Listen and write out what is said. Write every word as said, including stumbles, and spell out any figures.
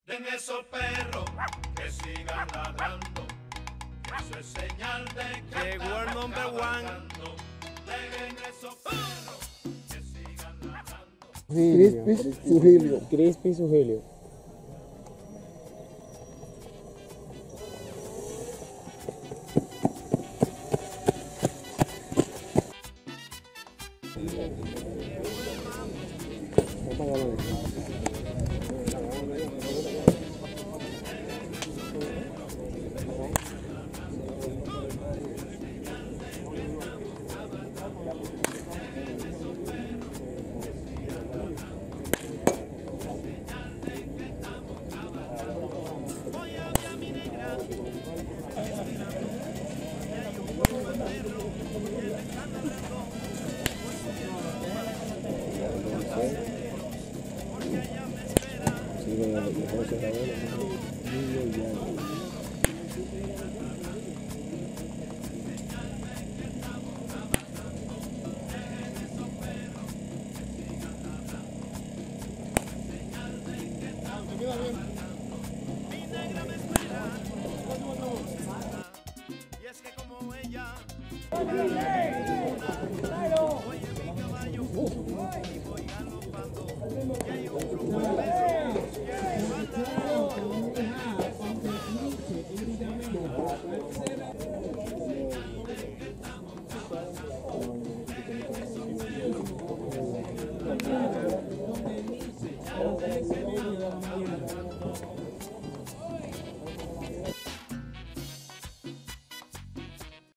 Den esos perros que sigan ladrando, que eso es señal de que llegó el number one. Den esos perros que sigan ladrando. Crispy Sugilio. Crispy Sugilio. Y es que como ella, ¡Oye, oye mi caballo.